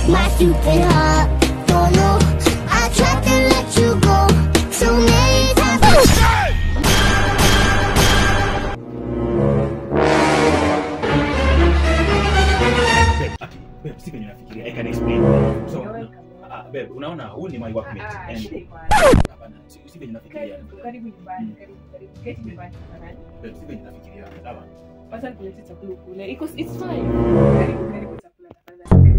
my stupid heart. Don't know, I tried to let you go so many times. Babe, si venye nafikiria. I can explain. So, babe, unaona huu ni my workmate. Hapana, si venye nafikiria. Karibu nyumbani, karibu keti nyumbani tafadhali. Babe, si venye nafikiria. Sawa. Wacha nikuletee chakula kule. It's fine. Karibu chakula tafadhali.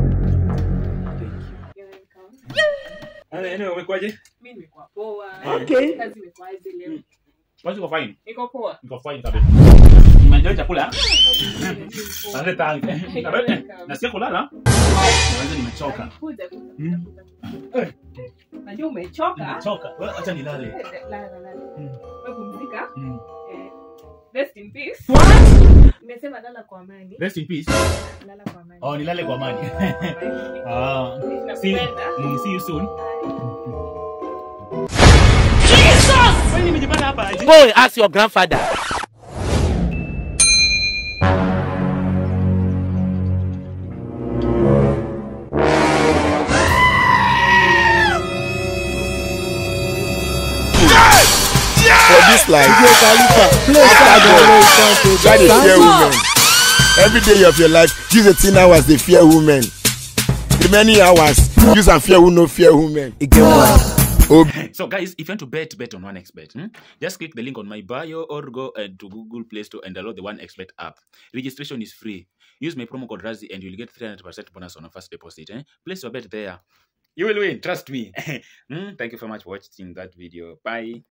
You're welcome. Anyway, umekwaje? Mimi nimekuwa poa. Okay. Kazi imekwaje leo? Wacha uko fine. Iko poa. Niko fine kabisa. Unaenjoy chakula? Asante tangu. Nasikia kulala? Kwanza nimechoka. Kuja. Najua umechoka. Nimechoka. Acha nilale. Lala. Wewe pumzika. Rest in peace. What? Nimesema lala kwa amani. Rest in peace. Lala kwa amani. Oh, nilale kwa amani. See you soon. Jesus! Wewe nimejipata hapa aje? Go ask your grandfather. For this life, try to fear women. Every day of your life, use 18 hours to fear women. The many hours, use and fear who no fear women. So guys, if you want to bet on 1xBet, just click the link on my bio or go to Google Play Store and download the 1xBet app. Registration is free. Use my promo code Razi and you'll get 300% bonus on a first deposit. Place your bet there. You will win, trust me. Thank you so much for watching that video. Bye.